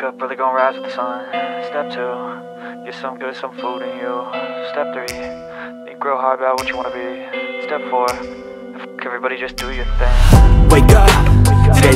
up, really gonna rise with the sun. Step 2, get some good, some food in you. Step 3, think real hard about what you wanna be. Step 4, everybody just do your thing. Wake up,